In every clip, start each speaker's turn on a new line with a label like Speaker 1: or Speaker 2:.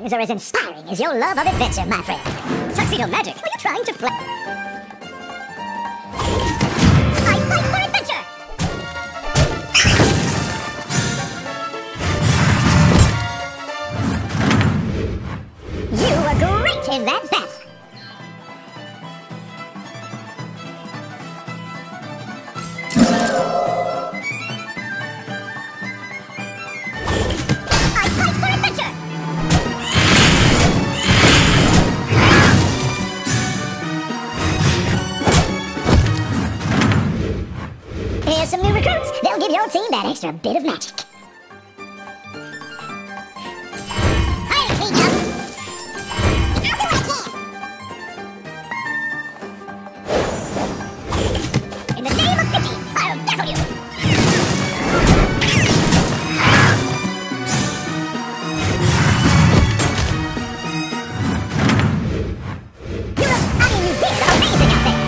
Speaker 1: drawings are as inspiring as your love of adventure, my friend. Tuxedo Magic, are you trying to play? I fight for adventure! You were great in that battle! Here's some new recruits. They'll give your team that extra bit of magic. Hi, Peter. I'll do what I can. In the name of pity, I'll dazzle you. You did amazing out there.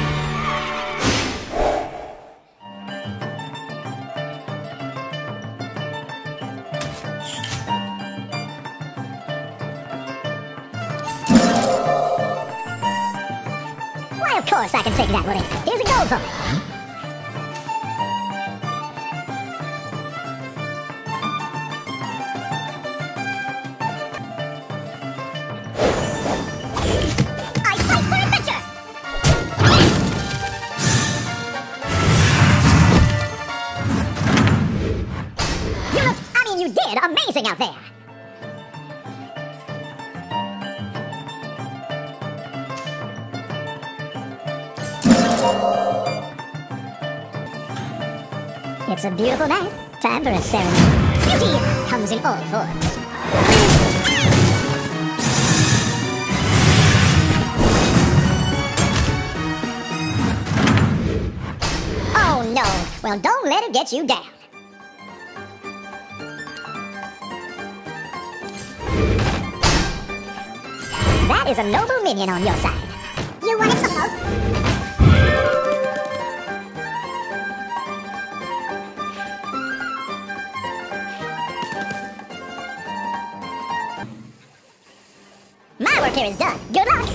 Speaker 1: Of course I can take that, Woody. Here's a gold for it. I fight for adventure! You did amazing out there! It's a beautiful night. Time for a ceremony. Beauty comes in all forms. Oh no! Well, don't let it get you down. That is a noble minion on your side. You wanted some help? My work here is done. Good luck!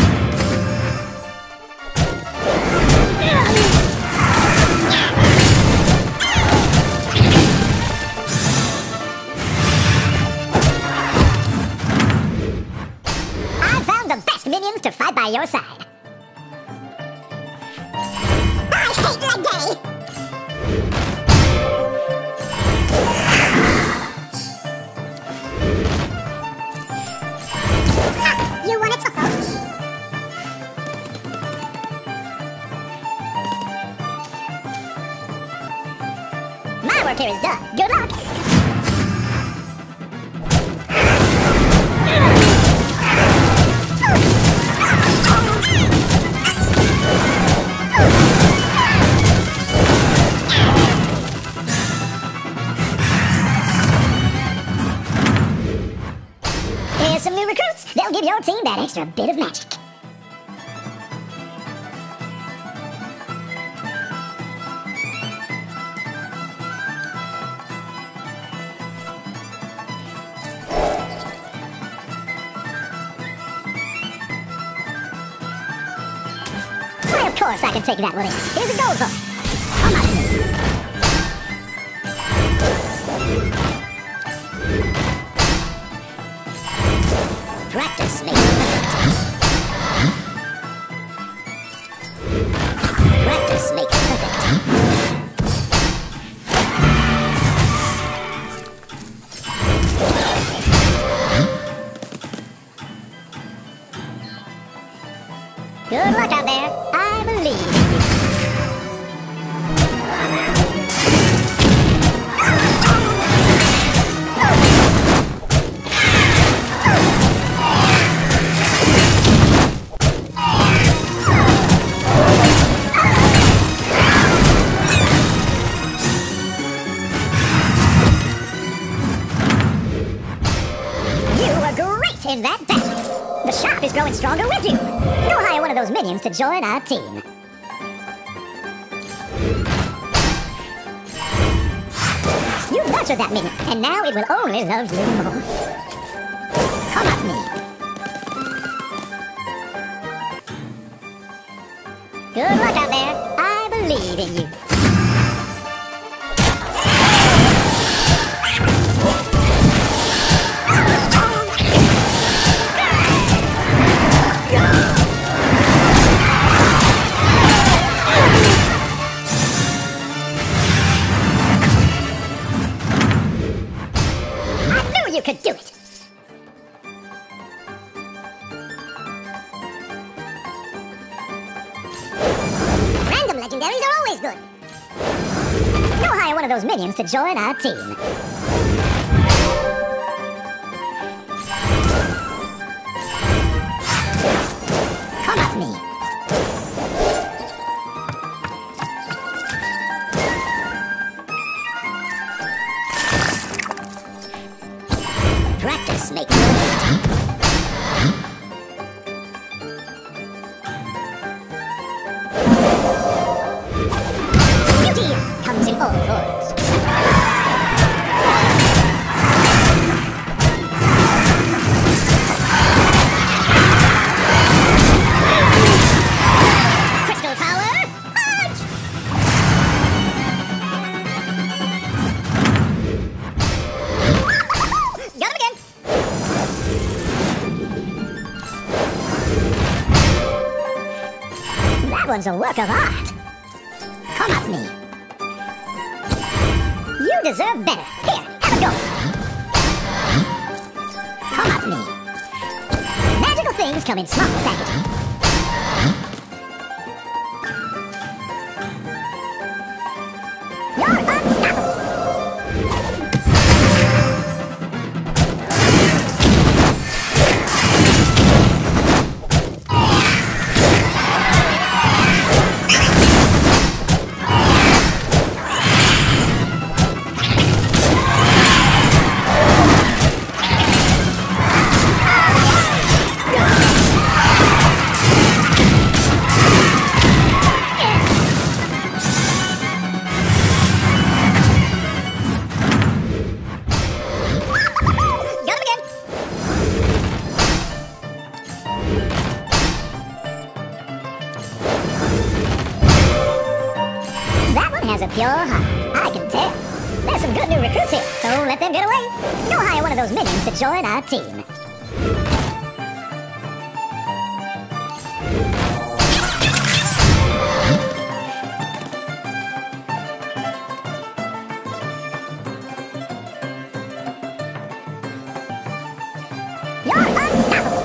Speaker 1: I found the best minions to fight by your side. I hate leg day! You want it to help? My work here is done. Good luck! Here's some new recruits. They'll give your team that extra bit of magic. Why, of course I can take that, Woody. Here's a gold for it. Come on. Practice makes perfect. Practice makes perfect. Good luck out there. I believe in you. In that battle. The shop is growing stronger with you. Go hire one of those minions to join our team. You nurtured that minion, and now it will only love you more. Come at me. Good luck out there. I believe in you. I knew you could do it. Random legendaries are always good. Go hire one of those minions to join our team. Come at me. Practice makes perfect. Beauty comes in all forms. Crystal power, punch! Got him again. That one's a work of art. Come at me. You deserve better. Here, have a go. Come at me. Magical things come in small packages. You're unstoppable. Has a pure heart, I can tell. There's some good new recruits here, so let them get away. Go hire one of those minions to join our team. You're unstoppable.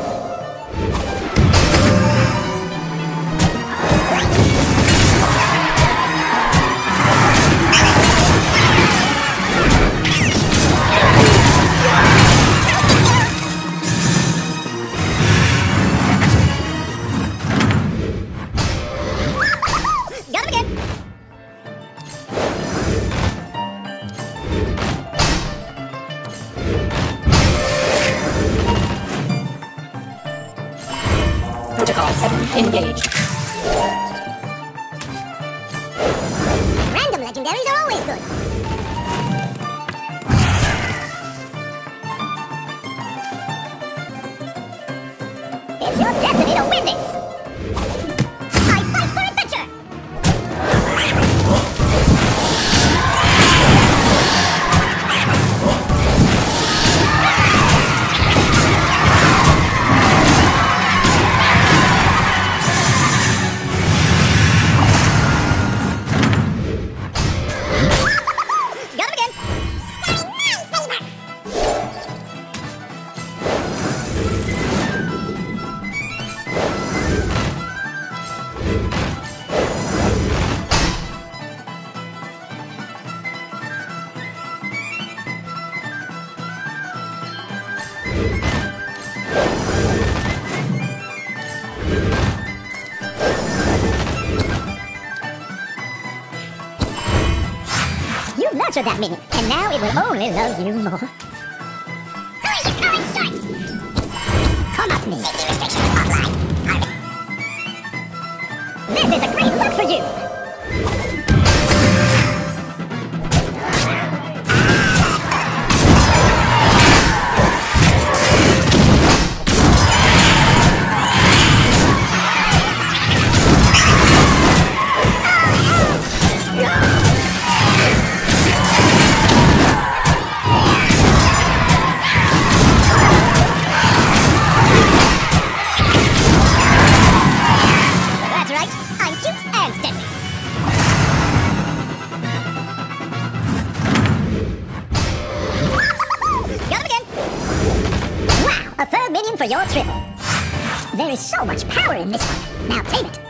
Speaker 2: Protocols engaged.
Speaker 1: Random legendaries are always good. It's your destiny to win this. I fight for adventure. You've nurtured that minion, and now it will only love you more. Who are you throwing short? Come at me. Safety restrictions offline. This is a great look for you. for your triple. There is so much power in this one. Now tame it.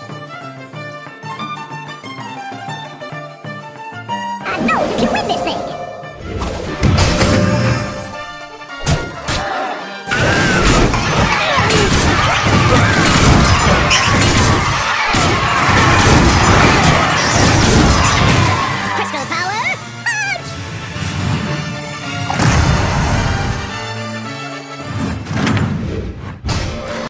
Speaker 1: I know you can win this thing.